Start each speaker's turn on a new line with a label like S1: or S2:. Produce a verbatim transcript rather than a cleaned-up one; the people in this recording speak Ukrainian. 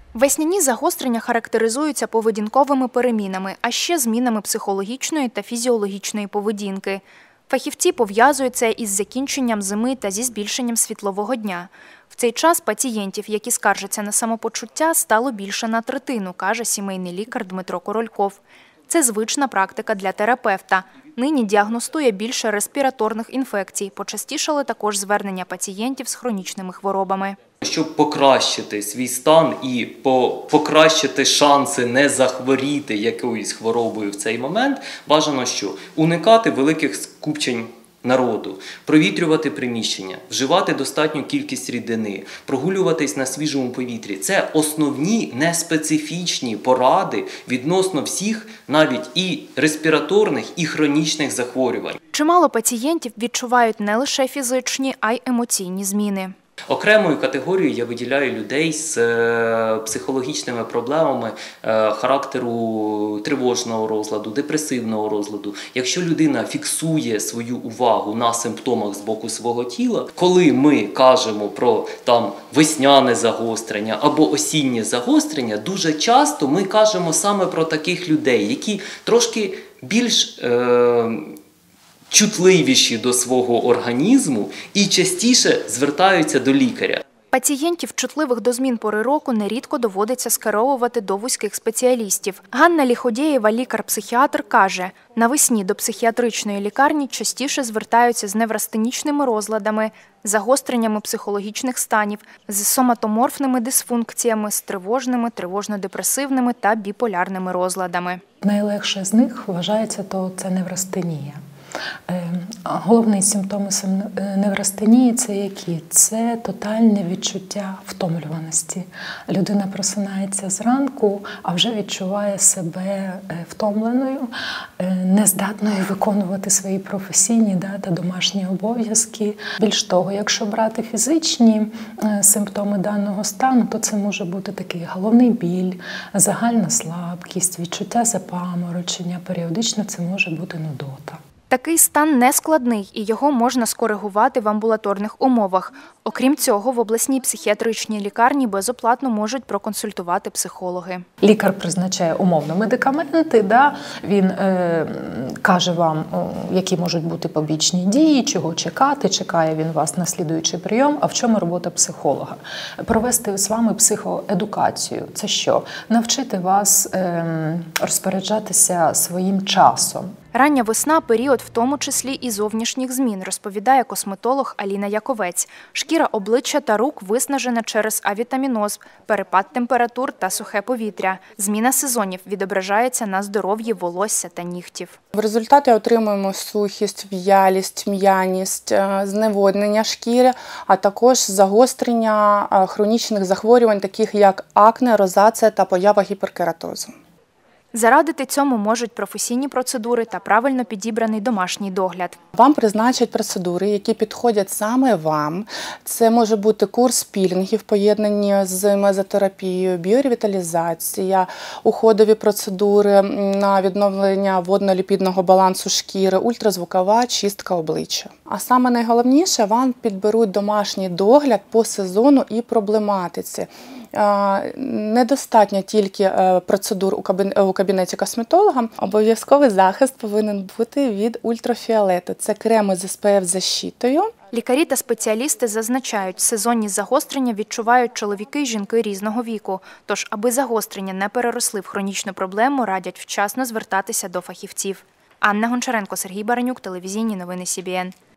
S1: Весняні загострення характеризуються поведінковими перемінами, а ще змінами психологічної та фізіологічної поведінки. Фахівці пов'язують це із закінченням зими та зі збільшенням світлового дня. В цей час пацієнтів, які скаржаться на самопочуття, стало більше на третину, каже сімейний лікар Дмитро Корольков. Це звична практика для терапевта. Нині діагностує більше респіраторних інфекцій. Почастішали також звернення пацієнтів з хронічними хворобами.
S2: Щоб покращити свій стан і покращити шанси не захворіти якоюсь хворобою в цей момент, бажано що? Уникати великих скупчень народу, провітрювати приміщення, вживати достатню кількість рідини, прогулюватись на свіжому повітрі. Це основні неспецифічні поради відносно всіх, навіть і респіраторних, і хронічних захворювань.
S1: Чимало пацієнтів відчувають не лише фізичні, а й емоційні зміни.
S2: Окремою категорією я виділяю людей з психологічними проблемами характеру тривожного розладу, депресивного розладу. Якщо людина фіксує свою увагу на симптомах з боку свого тіла, коли ми кажемо про там весняне загострення або осіннє загострення, дуже часто ми кажемо саме про таких людей, які трошки більш е чутливіші до свого організму і частіше звертаються до лікаря.
S1: Пацієнтів, чутливих до змін пори року, нерідко доводиться скеровувати до вузьких спеціалістів. Ганна Ліходєєва, лікар-психіатр, каже, навесні до психіатричної лікарні частіше звертаються з неврастенічними розладами, загостреннями психологічних станів, з соматоморфними дисфункціями, з тривожними, тривожно-депресивними та біполярними розладами.
S3: Найлегше з них вважається, то це неврастенія. Головний симптом неврастенії – це які? Це тотальне відчуття втомлюваності. Людина просинається зранку, а вже відчуває себе втомленою, нездатною виконувати свої професійні да, та домашні обов'язки. Більш того, якщо брати фізичні симптоми даного стану, то це може бути такий головний біль, загальна слабкість, відчуття запаморочення, періодично це може бути нудота.
S1: Такий стан нескладний і його можна скоригувати в амбулаторних умовах. Окрім цього, в обласній психіатричній лікарні безоплатно можуть проконсультувати психологи.
S3: Лікар призначає умовно медикаменти, да? Він е, каже вам, які можуть бути побічні дії, чого чекати, чекає він вас на слідуючий прийом. А в чому робота психолога? Провести з вами психоедукацію. Це що? Навчити вас е, розпоряджатися своїм часом.
S1: Рання весна – період в тому числі і зовнішніх змін, розповідає косметолог Аліна Яковець. Шкіра обличчя та рук виснажена через авітаміноз, перепад температур та сухе повітря. Зміна сезонів відображається на здоров'ї волосся та нігтів.
S4: В результаті отримуємо сухість, в'ялість, м'яність, зневоднення шкіри, а також загострення хронічних захворювань, таких як акне, розація та поява гіперкератозу.
S1: Зарадити цьому можуть професійні процедури та правильно підібраний домашній догляд.
S4: Вам призначать процедури, які підходять саме вам. Це може бути курс пілінгів, поєднані з мезотерапією, біоревіталізація, уходові процедури на відновлення водно-ліпідного балансу шкіри, ультразвукова чистка обличчя. А саме найголовніше, вам підберуть домашній догляд по сезону і проблематиці. Недостатньо тільки процедур у кабінеті косметолога, обов'язковий захист повинен бути від ультрафіолету. Це креми з ес пе еф-защитою.
S1: Лікарі та спеціалісти зазначають, сезонні загострення відчувають чоловіки й жінки різного віку. Тож, аби загострення не переросли в хронічну проблему, радять вчасно звертатися до фахівців. Анна Гончаренко, Сергій Баранюк, телевізійні новини Сі Бі Ен.